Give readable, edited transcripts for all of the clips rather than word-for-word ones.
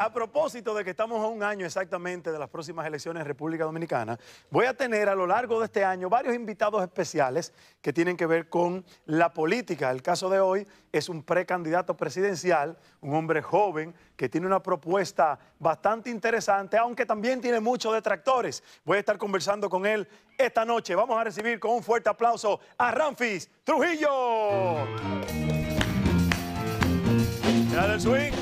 a propósito de que estamos a un año exactamente de las próximas elecciones en República Dominicana, voy a tener a lo largo de este año varios invitados especiales que tienen que ver con la política. El caso de hoy es un precandidato presidencial, un hombre joven que tiene una propuesta bastante interesante, aunque también tiene muchos detractores. Voy a estar conversando con él esta noche. Vamos a recibir con un fuerte aplauso a Ramfis Trujillo. Mira el swing.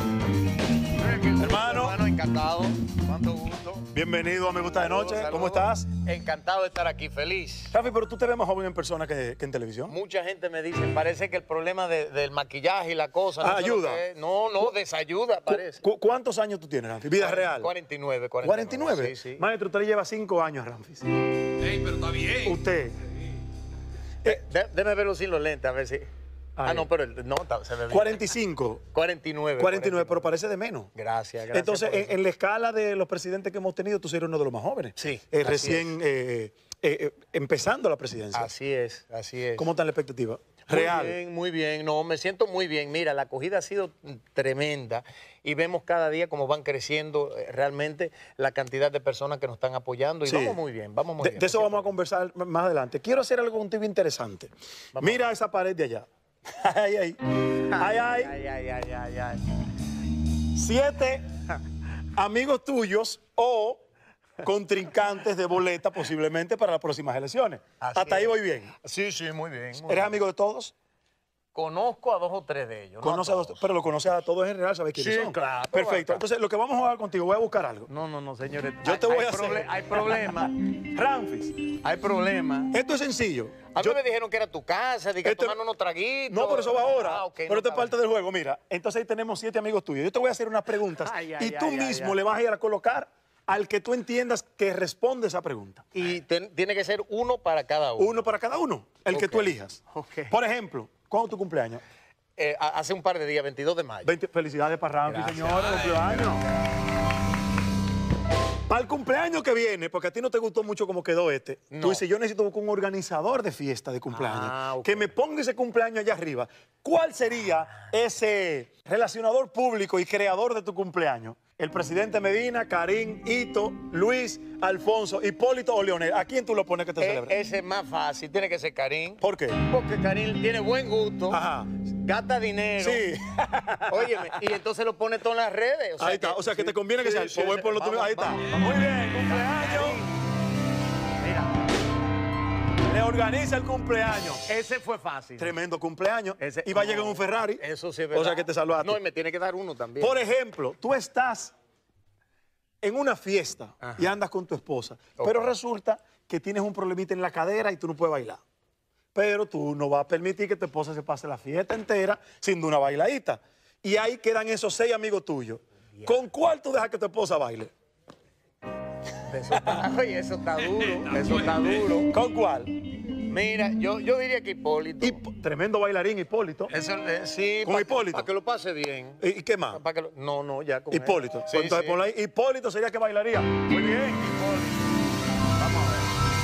Hermano, encantado. Cuánto gusto. Bienvenido a Me Gusta de Noche. Saludos. ¿Cómo estás? Encantado de estar aquí, feliz. Rafi, pero tú te ves más joven en persona que en televisión. Mucha gente me dice, parece que el problema del maquillaje y la cosa... No sé ayuda. lo que es. No, desayuda, parece. ¿Cuántos años tú tienes, Ramfis? Vida real. 49. ¿49? Sí, sí. Maestro, usted le lleva 5 años, Ramfis. Ey, pero está bien. Usted. Déjame verlo sin los lentes, a ver si... Ahí. no, pero no, se ve bien. 45. 49. 49, pero parece de menos. Gracias. Entonces, por eso. en la escala de los presidentes que hemos tenido, tú eres uno de los más jóvenes. Sí, Recién empezando la presidencia. Así es. ¿Cómo está la expectativa? Real. Muy bien. No, me siento muy bien. Mira, la acogida ha sido tremenda y vemos cada día cómo van creciendo realmente la cantidad de personas que nos están apoyando y Sí. vamos muy bien, De eso vamos a conversar más adelante. Quiero hacer algo contigo interesante. Mira esa pared de allá. Ay. 7 amigos tuyos o contrincantes de boleta posiblemente para las próximas elecciones. Así Hasta ahí es. voy bien. Sí, muy bien. ¿Eres amigo de todos? Conozco a 2 o 3 de ellos. Conoce a dos, pero lo conoces a todos en general, ¿sabes quiénes Sí, son? claro. Perfecto. Entonces, lo que vamos a jugar contigo, voy a buscar algo. No, señores. Yo te voy a hacer. Hay problemas. Ramfis, Hay problemas. esto es sencillo. A mí me dijeron que era tu casa, de que Esto- tomando unos traguitos. No, pero eso va ahora. Ok, pero no, esto es está parte bien. del juego. Mira, entonces ahí tenemos 7 amigos tuyos. Yo te voy a hacer unas preguntas y tú mismo le vas a ir a colocar al que tú entiendas que responde esa pregunta. Y tiene que ser uno para cada uno. Uno para cada uno, el que Ok. tú elijas. Ok. Por ejemplo, ¿cuándo es tu cumpleaños? Hace un par de días, 22 de mayo. Felicidades para Ramfis, Gracias. señores, cumpleaños. Para el cumpleaños que viene, porque a ti no te gustó mucho cómo quedó este, No. tú dices, yo necesito buscar un organizador de fiesta de cumpleaños, Ok. que me ponga ese cumpleaños allá arriba. ¿Cuál sería ese relacionador público y creador de tu cumpleaños? El presidente Medina, Karim, Hito, Luis, Alfonso, Hipólito o Leonel. ¿A quién tú lo pones que te celebre? Ese es más fácil, tiene que ser Karim. ¿Por qué? Porque Karim tiene buen gusto, Ajá. gasta dinero. Sí. Óyeme, y entonces lo pone todo en las redes. Ahí está. O sea, que te conviene que sea él. Pues voy por lo tuyo. Ahí está. Muy bien, cumpleaños. Mira, Le organiza el cumpleaños. ese fue fácil. Tremendo cumpleaños. Ese- y va a llegar en no, un Ferrari. Eso sí es verdad. O sea, que te salvaste. No, y me tiene que dar uno también. Por ejemplo, tú estás en una fiesta y andas con tu esposa, pero resulta que tienes un problemita en la cadera y tú no puedes bailar. Pero tú no vas a permitir que tu esposa se pase la fiesta entera sin una bailadita. Y ahí quedan esos 6 amigos tuyos. ¿Con cuál tú dejas que tu esposa baile? Oye, eso está duro. Eso está duro. ¿Con cuál? Mira, yo diría que Hipólito. Tremendo bailarín, Hipólito. Eso, sí, ¿Con Hipólito? Para que lo pase bien. ¿Y qué más? No, ya con Hipólito. él. Pues entonces sí. ponlo ahí. Hipólito sería que bailaría. Muy bien. Vamos a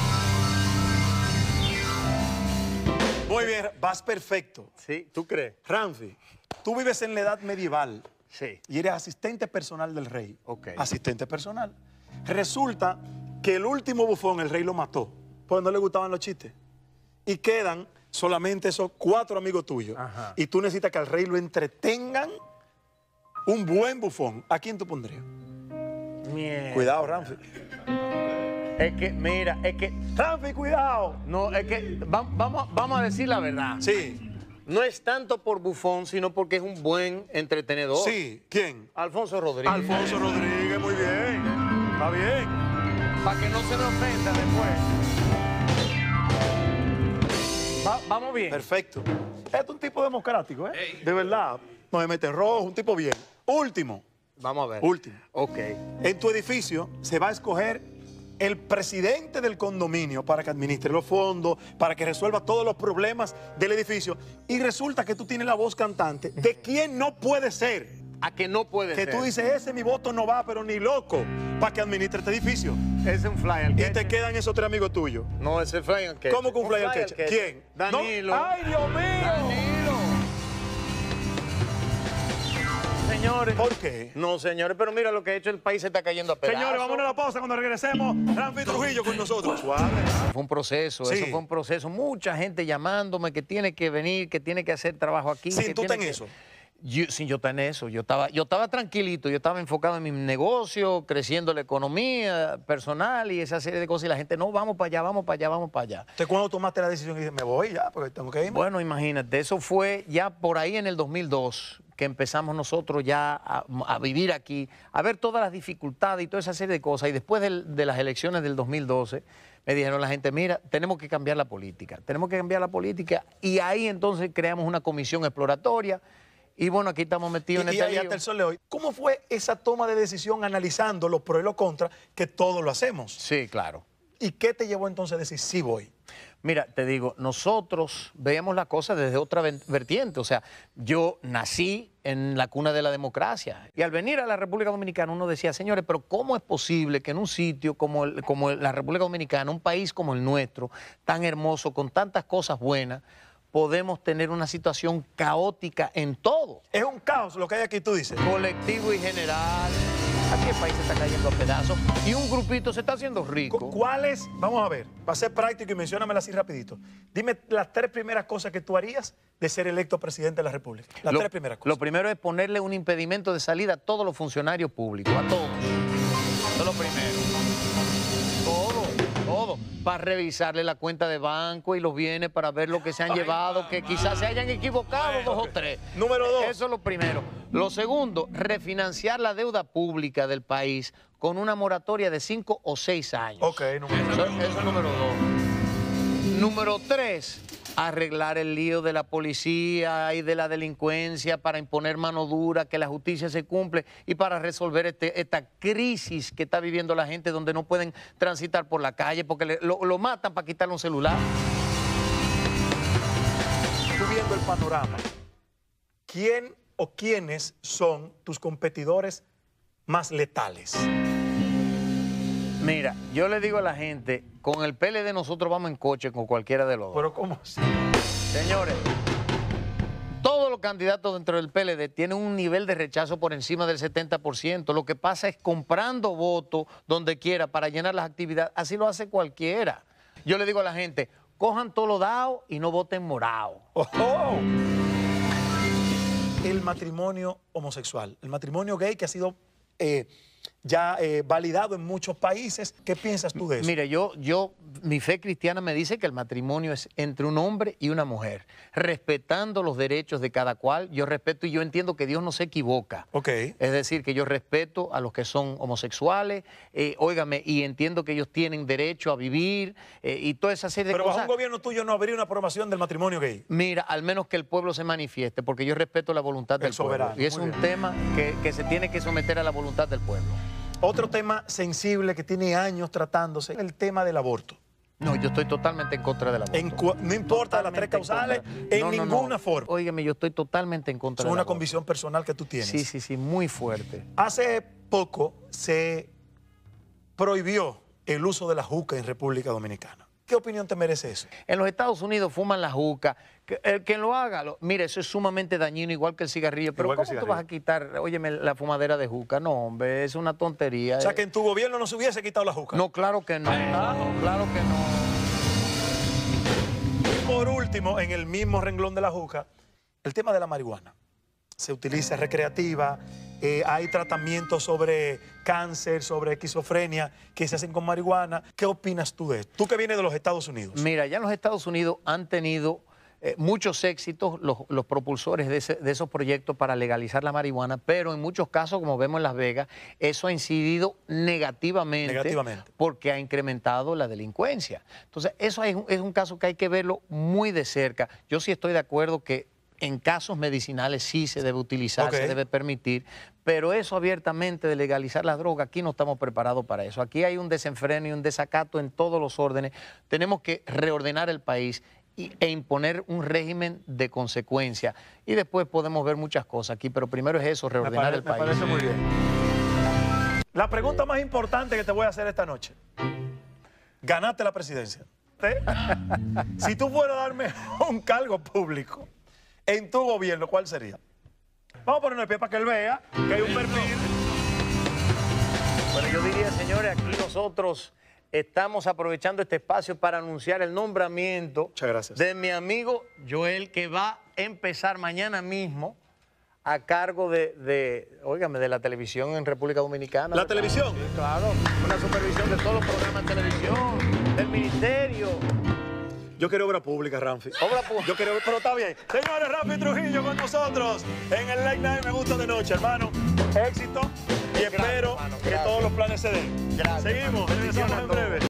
Muy bien, vas perfecto. ver. Sí, ¿tú crees? Ramfi, tú vives en la edad medieval Sí. y eres asistente personal del rey. Ok. Asistente personal. Resulta que el último bufón el rey lo mató, porque no le gustaban los chistes. Y quedan solamente esos 4 amigos tuyos. Ajá. Y tú necesitas que al rey lo entretengan un buen bufón. ¿A quién tú pondrías? Mierda. Cuidado, Ramfi. Es que, mira, Ramfi, cuidado. no, es que vamos a decir la verdad. Sí, No es tanto por bufón, sino porque es un buen entretenedor. sí. ¿Quién? Alfonso Rodríguez. Alfonso Rodríguez, muy bien. Está bien. Para que no se me ofenda después. Vamos bien. Perfecto. Este es un tipo democrático, ¿eh? Ey. De verdad. No me mete rojo, un tipo bien. Último. Vamos a ver. Último. Ok. En tu edificio se va a escoger el presidente del condominio para que administre los fondos, para que resuelva todos los problemas del edificio. Y resulta que tú tienes la voz cantante de quién no puede ser. A que no puede Que ser. tú dices, ese mi voto no va, pero ni loco, para que administre este edificio. Ese es un flyer. Y te quedan esos 3 amigos tuyos. No, ese es flyer que. ¿Cómo que un flyer catcher? ¿Quién? Danilo. No. ¡Ay, Dios mío! Danilo. señores. ¿Por qué? No, señores, pero mira lo que ha hecho el país, se está cayendo a pedazos. Señores, vámonos a la pausa. Cuando regresemos, Ramfi Trujillo con nosotros. Suave. Fue un proceso, Sí. eso fue un proceso. Mucha gente llamándome que tiene que venir, que tiene que hacer trabajo aquí. Sí, que tú tiene estás en que- eso. Yo estaba en eso. Yo estaba tranquilito, yo estaba enfocado en mi negocio, creciendo la economía personal y esa serie de cosas. Y la gente, no, vamos para allá, vamos para allá, vamos para allá. Entonces, ¿cuándo tomaste la decisión y dices, me voy ya, porque tengo que irme? Bueno, imagínate, eso fue ya por ahí en el 2002 que empezamos nosotros ya a vivir aquí, a ver todas las dificultades y toda esa serie de cosas. Y después de las elecciones del 2012, me dijeron la gente, mira, tenemos que cambiar la política, tenemos que cambiar la política. Y ahí entonces creamos una comisión exploratoria. Y bueno, aquí estamos metidos en Y este ahí lío. hasta el sol de hoy. ¿Cómo fue esa toma de decisión analizando los pros y los contras, que todos lo hacemos? Sí, claro. ¿Y qué te llevó entonces a decir, sí voy? Mira, te digo, nosotros veíamos la cosa desde otra vertiente. O sea, yo nací en la cuna de la democracia. Y al venir a la República Dominicana uno decía, señores, pero ¿cómo es posible que en un sitio como la República Dominicana, un país como el nuestro, tan hermoso, con tantas cosas buenas, podemos tener una situación caótica en todo? Es un caos lo que hay aquí, tú dices. Colectivo y general. Aquí el país se está cayendo a pedazos y un grupito se está haciendo rico. ¿Cuáles? Vamos a ver, va a ser práctico y menciónamelas así rapidito. Dime las 3 primeras cosas que tú harías de ser electo presidente de la República. Las 3 primeras cosas. Lo primero es ponerle un impedimento de salida a todos los funcionarios públicos, a todos. Eso es lo primero. Todo. Para revisarle la cuenta de banco y los bienes para ver lo que se han llevado, que quizás se hayan equivocado Bueno, 2 o 3. Número 2. Eso es lo primero. Lo segundo, refinanciar la deuda pública del país con una moratoria de 5 o 6 años. Ok, número 2. Eso es número 2. Número 3, arreglar el lío de la policía y de la delincuencia para imponer mano dura, que la justicia se cumple y para resolver esta crisis que está viviendo la gente donde no pueden transitar por la calle porque lo matan para quitarle un celular. Tú viendo el panorama, ¿quién o quiénes son tus competidores más letales? Mira, yo le digo a la gente, con el PLD nosotros vamos en coche con cualquiera de los dos. Pero ¿cómo así? Señores, todos los candidatos dentro del PLD tienen un nivel de rechazo por encima del 70%. Lo que pasa es comprando votos donde quiera para llenar las actividades. Así lo hace cualquiera. Yo le digo a la gente, cojan todo lo dado y no voten morado. ¡Oh! El matrimonio homosexual, el matrimonio gay que ha sido ya validado en muchos países. ¿Qué piensas tú de eso? Mire, mi fe cristiana me dice que el matrimonio es entre un hombre y una mujer, respetando los derechos de cada cual. Yo respeto y yo entiendo que Dios no se equivoca. Ok. Es decir, que yo respeto a los que son homosexuales, óigame, y entiendo que ellos tienen derecho a vivir y toda esa serie de Pero cosas. bajo un gobierno tuyo no habría una aprobación del matrimonio gay. Mira, al menos que el pueblo se manifieste, porque yo respeto la voluntad del soberano, pueblo. Y es muy un bien. tema que se tiene que someter a la voluntad del pueblo. Otro tema sensible que tiene años tratándose, el tema del aborto. No, yo estoy totalmente en contra del aborto. No importa las 3 causales, en ninguna forma. Óigame, yo estoy totalmente en contra Es del una aborto. convicción personal que tú tienes. Sí, muy fuerte. Hace poco se prohibió el uso de la juca en República Dominicana. ¿Qué opinión te merece eso? En los Estados Unidos fuman la juca. El que lo haga, mire, eso es sumamente dañino, igual que el cigarrillo. Pero Igual que el ¿cómo tú cigarrillo. vas a quitar, óyeme, la fumadera de juca? No, hombre, es una tontería. O sea, que en tu gobierno no se hubiese quitado la juca. No, claro que no. Claro que no. Y por último, en el mismo renglón de la juca, el tema de la marihuana. Se utiliza recreativa, hay tratamientos sobre cáncer, sobre esquizofrenia que se hacen con marihuana. ¿Qué opinas tú de esto? Tú que vienes de los Estados Unidos. Mira, ya en los Estados Unidos han tenido muchos éxitos los propulsores de esos proyectos para legalizar la marihuana, pero en muchos casos, como vemos en Las Vegas, eso ha incidido negativamente. Porque ha incrementado la delincuencia. Entonces, eso es un caso que hay que verlo muy de cerca. Yo sí estoy de acuerdo que en casos medicinales sí se debe utilizar, se debe permitir, pero eso abiertamente de legalizar la droga, aquí no estamos preparados para eso. Aquí hay un desenfreno y un desacato en todos los órdenes. Tenemos que reordenar el país e imponer un régimen de consecuencia. Y después podemos ver muchas cosas aquí, pero primero es eso, reordenar el país. Me parece muy bien. La pregunta más importante que te voy a hacer esta noche. ¿Ganaste la presidencia? Si tú fueras a darme un cargo público en tu gobierno, ¿cuál sería? Vamos a ponernos de pie para que él vea que hay un perfil. Bueno, yo diría, señores, aquí nosotros estamos aprovechando este espacio para anunciar el nombramiento de mi amigo Joel, que va a empezar mañana mismo a cargo óigame, de la televisión en República Dominicana. ¿La televisión? Sí, claro, una supervisión de todos los programas de televisión, del ministerio. Yo quiero obra pública, Ramfi. Obra pública. Yo quiero, pero está bien. Señores, Ramfi Trujillo con nosotros en el Late Night Me Gusta de Noche, hermano. Éxito y espero que todos los planes se den. Gracias, seguimos, regresamos en breve.